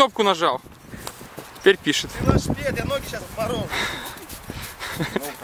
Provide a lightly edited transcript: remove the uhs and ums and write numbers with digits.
кнопку нажал. Теперь пишет. Велосипед, я ноги сейчас отморожу.